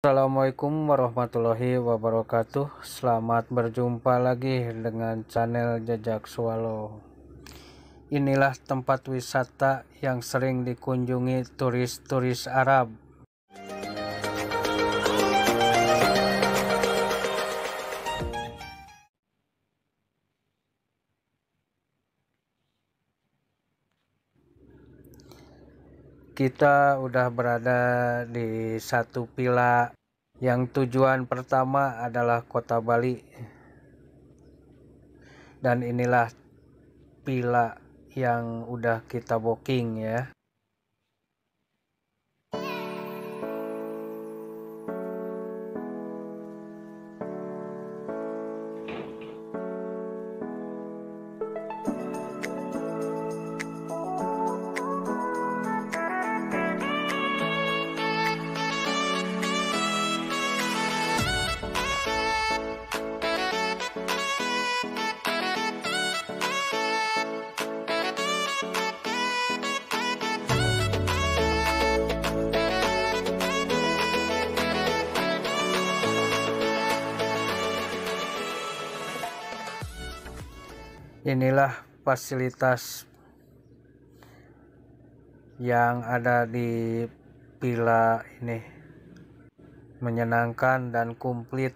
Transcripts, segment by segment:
Assalamualaikum warahmatullahi wabarakatuh. Selamat berjumpa lagi dengan channel Jejak Swallow. Inilah tempat wisata yang sering dikunjungi turis-turis Arab. Kita udah berada di satu villa yang tujuan pertama adalah kota Bali. Dan inilah villa yang udah kita booking ya. Inilah fasilitas yang ada di villa ini, menyenangkan dan komplit.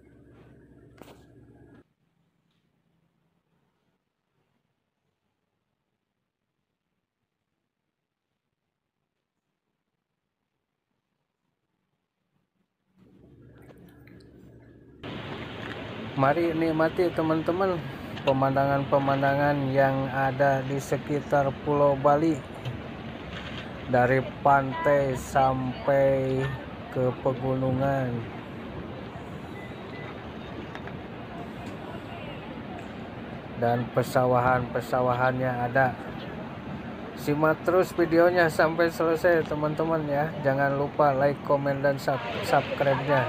Mari nikmati teman-teman pemandangan-pemandangan yang ada di sekitar Pulau Bali, dari pantai sampai ke pegunungan. Dan pesawahan-pesawahannya ada. Simak terus videonya sampai selesai teman-teman ya. Jangan lupa like, komen, dan subscribe-nya.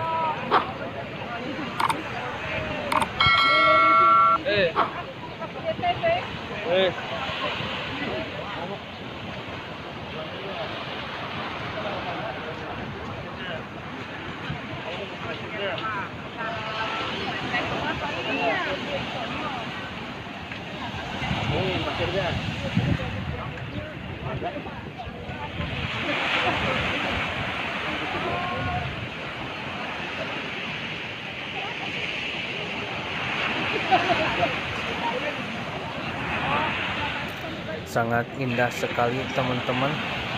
Sangat indah sekali teman-teman,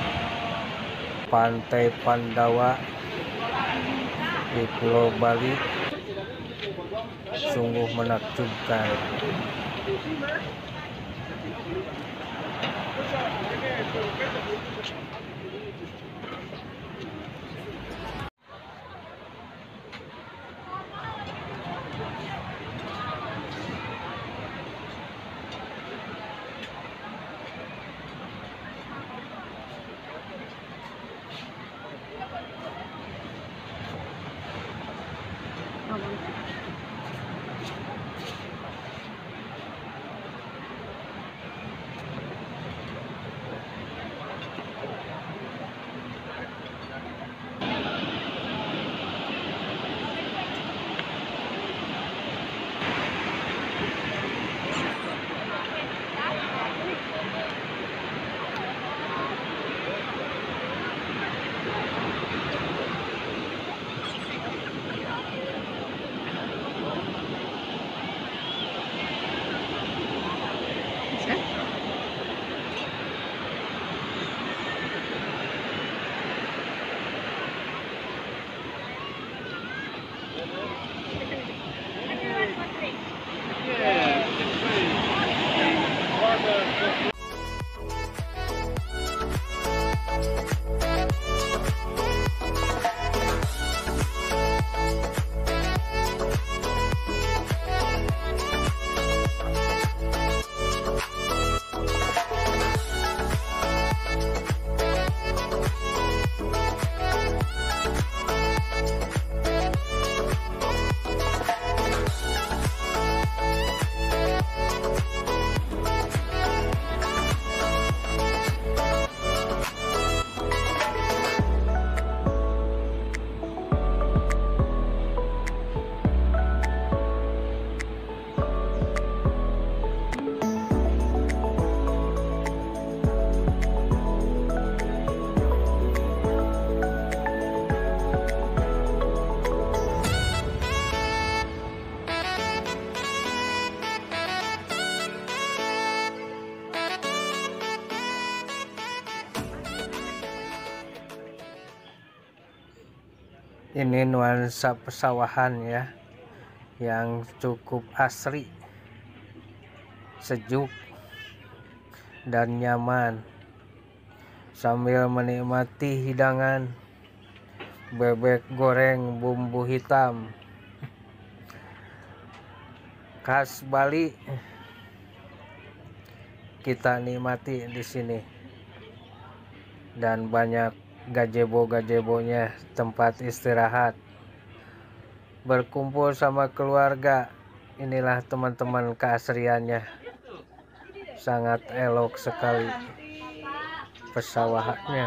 Pantai Pandawa di Pulau Bali sungguh menakjubkan. Ini nuansa pesawahan ya, yang cukup asri, sejuk dan nyaman, sambil menikmati hidangan bebek goreng bumbu hitam khas Bali. Kita nikmati di sini, dan banyak gazebo-gazebonya, tempat istirahat, berkumpul sama keluarga. Inilah teman-teman keasriannya, sangat elok sekali pesawahannya.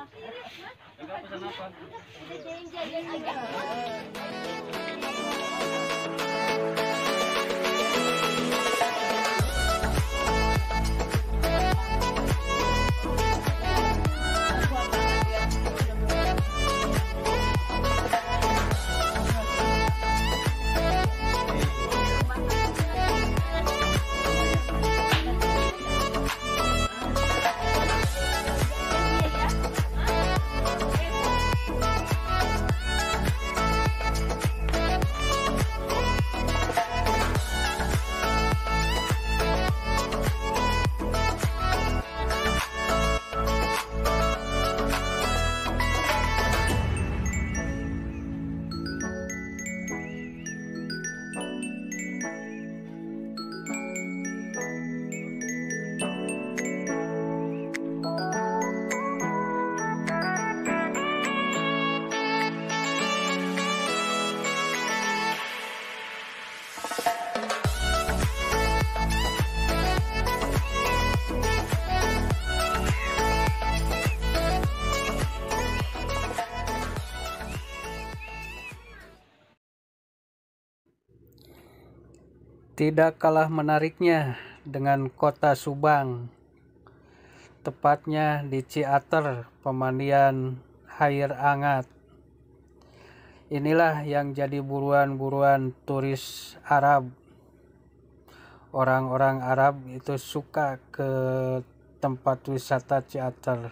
Tidak kalah menariknya dengan kota Subang, tepatnya di Ciater, pemandian air hangat. Inilah yang jadi buruan-buruan turis Arab. Orang-orang Arab itu suka ke tempat wisata Ciater.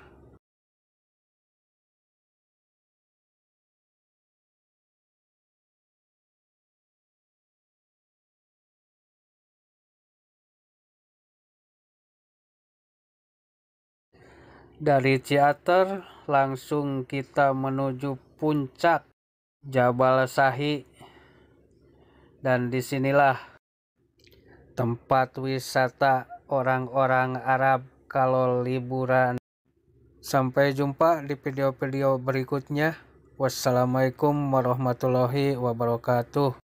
Dari Ciater langsung kita menuju puncak Jabal Shahi, dan disinilah tempat wisata orang-orang Arab kalau liburan. Sampai jumpa di video-video berikutnya. Wassalamualaikum warahmatullahi wabarakatuh.